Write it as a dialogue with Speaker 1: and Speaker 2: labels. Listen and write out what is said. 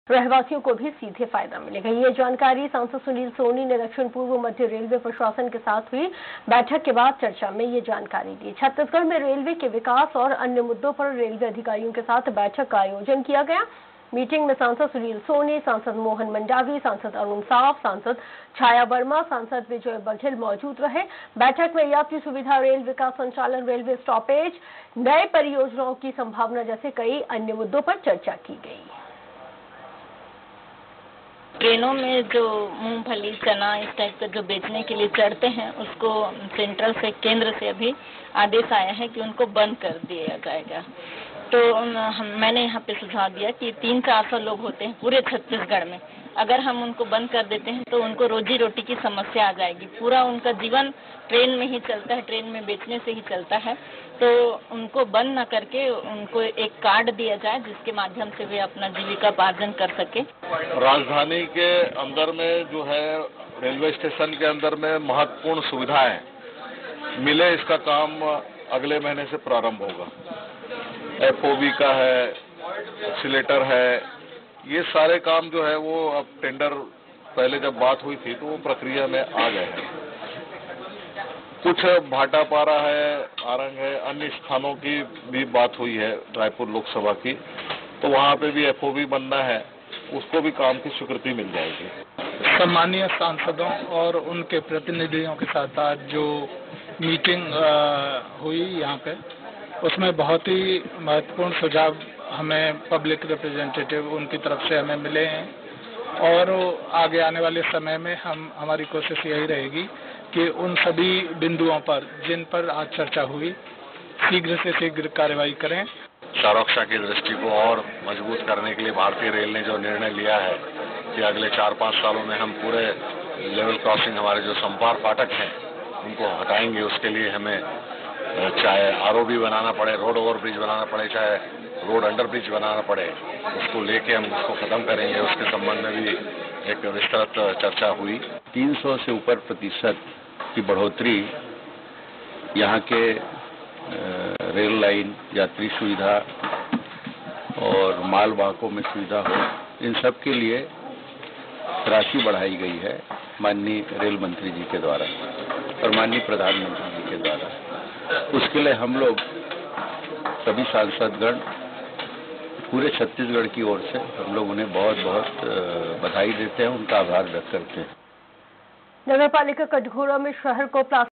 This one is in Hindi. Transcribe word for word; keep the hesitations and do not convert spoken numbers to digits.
Speaker 1: रहवासियों को भी सीधे फायदा मिलेगा। ये जानकारी सांसद सुनील सोनी ने दक्षिण पूर्व मध्य रेलवे प्रशासन के साथ हुई बैठक के बाद चर्चा में ये जानकारी दी। छत्तीसगढ़ में रेलवे के विकास और अन्य मुद्दों पर रेलवे अधिकारियों के साथ बैठक का आयोजन किया गया। मीटिंग में सांसद सुनील सोनी, सांसद मोहन मंडावी, सांसद अरुण साव, सांसद छाया वर्मा, सांसद विजय बघेल मौजूद रहे। बैठक में यात्री सुविधा, रेल विकास संचालन, रेलवे स्टॉपेज, नए परियोजनाओं की संभावना जैसे कई अन्य मुद्दों पर चर्चा की गई।
Speaker 2: ट्रेनों में जो मूंगफली, चना इस टाइप का जो बेचने के लिए चढ़ते हैं, उसको सेंट्रल से, केंद्र से अभी आदेश आया है कि उनको बंद कर दिया जाएगा। तो हम मैंने यहाँ पे सुझाव दिया कि तीन चार सौ लोग होते हैं पूरे छत्तीसगढ़ में, अगर हम उनको बंद कर देते हैं तो उनको रोजी रोटी की समस्या आ जाएगी। पूरा उनका जीवन ट्रेन में ही चलता है, ट्रेन में बेचने से ही चलता है। तो उनको बंद न करके उनको एक कार्ड दिया जाए जिसके माध्यम से वे अपना जीविकापार्जन कर सके।
Speaker 3: राजधानी के अंदर में जो है रेलवे स्टेशन के अंदर में महत्वपूर्ण सुविधाएं मिले, इसका काम अगले महीने से प्रारंभ होगा। एफओबी का है, एक्सीलेटर है, ये सारे काम जो है वो अब टेंडर, पहले जब बात हुई थी तो वो प्रक्रिया में आ गए हैं। कुछ भाटापारा है, आरंग है, अन्य स्थानों की भी बात हुई है रायपुर लोकसभा की, तो वहां पे भी एफओबी बनना है, उसको भी काम की स्वीकृति मिल जाएगी।
Speaker 4: सम्मानीय सांसदों और उनके प्रतिनिधियों के साथ आज जो मीटिंग हुई यहाँ पे, उसमें बहुत ही महत्वपूर्ण सुझाव हमें पब्लिक रिप्रेजेंटेटिव उनकी तरफ से हमें मिले हैं और आगे आने वाले समय में हम हमारी कोशिश यही रहेगी कि उन सभी बिंदुओं पर जिन पर आज चर्चा हुई, शीघ्र से शीघ्र कार्रवाई करें।
Speaker 3: सुरक्षा की दृष्टि को और मजबूत करने के लिए भारतीय रेल ने जो निर्णय लिया है कि अगले चार पाँच सालों में हम पूरे लेवल क्रॉसिंग, हमारे जो संपार फाटक हैं, उनको हटाएंगे। उसके लिए हमें चाहे आरओबी बनाना पड़े, रोड ओवर ब्रिज बनाना पड़े, चाहे रोड अंडर ब्रिज बनाना पड़े, उसको लेके हम उसको खत्म करेंगे। उसके संबंध में भी एक विस्तृत चर्चा हुई।
Speaker 5: तीन सौ से ऊपर प्रतिशत की बढ़ोतरी यहाँ के रेल लाइन, यात्री सुविधा और माल वाहकों में सुविधा हो, इन सब के लिए राशि बढ़ाई गई है माननीय रेल मंत्री जी के द्वारा और माननीय प्रधानमंत्री जी के द्वारा। उसके लिए हम लोग सभी सांसदगण पूरे छत्तीसगढ़ की ओर से हम लोग उन्हें बहुत बहुत बधाई देते हैं, उनका आभार व्यक्त करते हैं।
Speaker 1: नगर पालिका कटघोरा में शहर को